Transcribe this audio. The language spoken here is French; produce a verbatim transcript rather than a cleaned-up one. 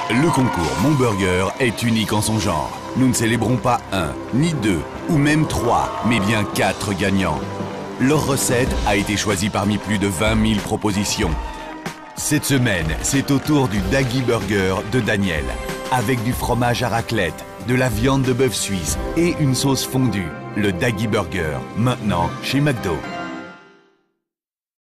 Le concours Mon Burger est unique en son genre. Nous ne célébrons pas un, ni deux, ou même trois, mais bien quatre gagnants. Leur recette a été choisie parmi plus de vingt mille propositions. Cette semaine, c'est au tour du Daggy Burger de Daniel, avec du fromage à raclette, de la viande de bœuf suisse et une sauce fondue. Le Daggy Burger, maintenant chez McDo.